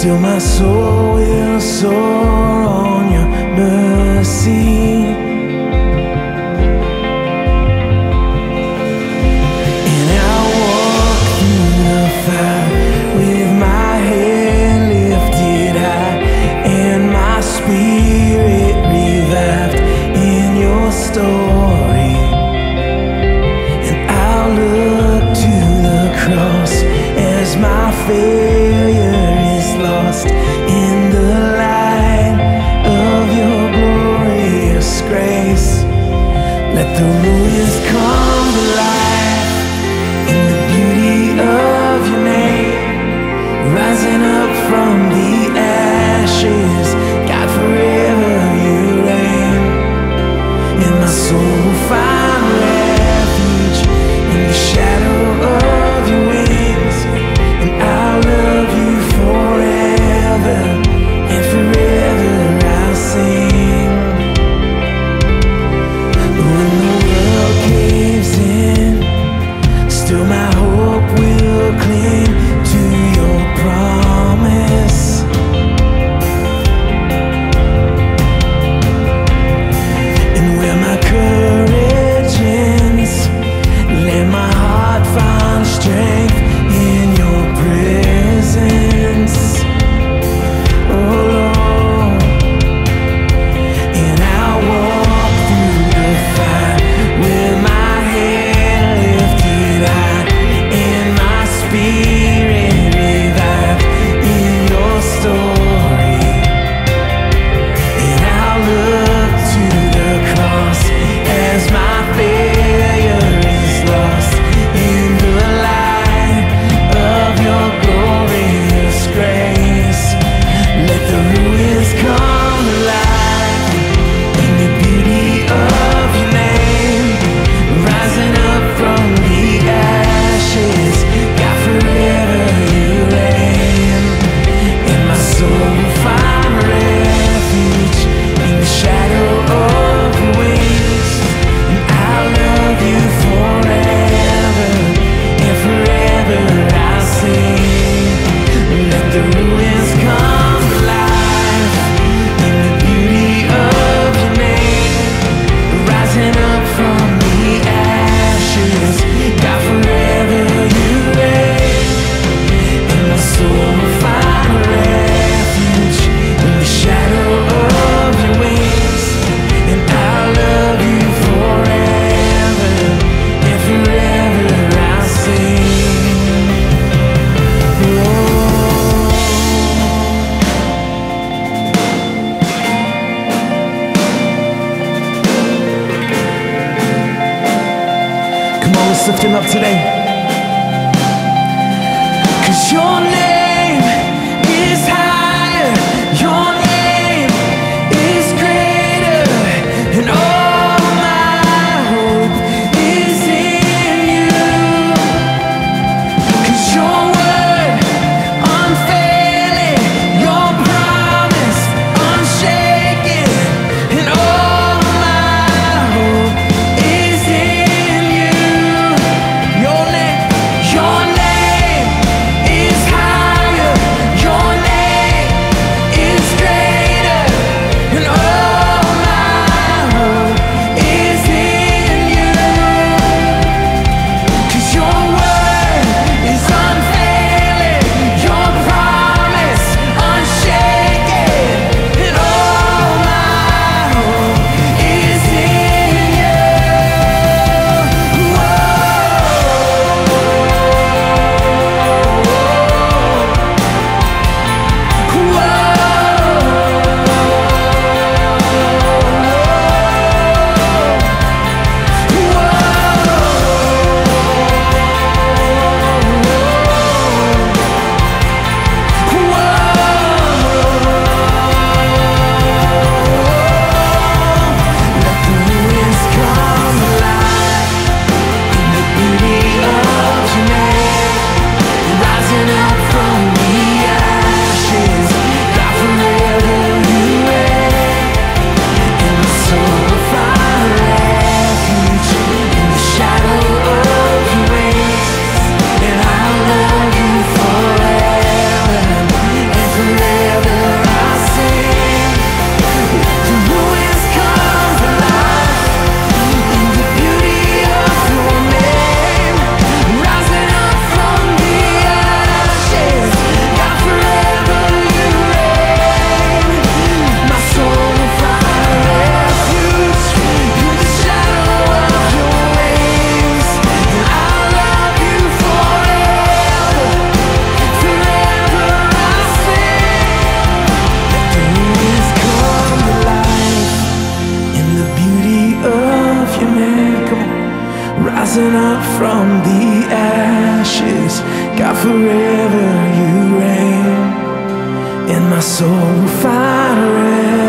Still my soul will soar on your mercy. And I'll walk through the fire with my head lifted high and my spirit revived in your story. And I'll look to the cross as my failure lost in the light of your glorious grace. Let the ruins come to life in the beauty of your name. Rising up from the ashes, God, forever you reign. And my soul will find refuge in the shadow of your wings. And I'll love you forever, and forever I'll sing. When the world caves in, still my hope will cling to your promise. And where my courage ends, let my heart find strength in your presence. Oh Lord, and I'll walk through the fire with my head lifted high and my spirit revived in your story. And I'll look to the cross as my failure is lost in the light of your glorious grace. Let the ruins come to life in the beauty of your name. Rising up from the ashes, God, forever you reign. And my soul will find refuge in the shadow of your wings. And I'll love you forever, and forever I'll sing. Let the ruins come to life in the beauty of your name. Rising up from the ashes, God, forever you reign. And my soul will find refuge in the shadow of your wings. And I'll love you forever, and forever I'll sing. Come on, let's lift him up today. 'Cause your name is higher, your name is greater, and all my hope is in you. 'Cause your word unfailing, your promise unshaken, and all my hope is in you. Your name is high. rising up from the ashes. God, forever you reign, and my soul will find rest.